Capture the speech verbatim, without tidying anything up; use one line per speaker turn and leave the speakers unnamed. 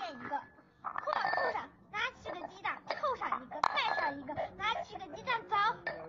一个。裤袄扣上，拿起个鸡蛋，扣上一个，带上一个，拿起个鸡蛋走。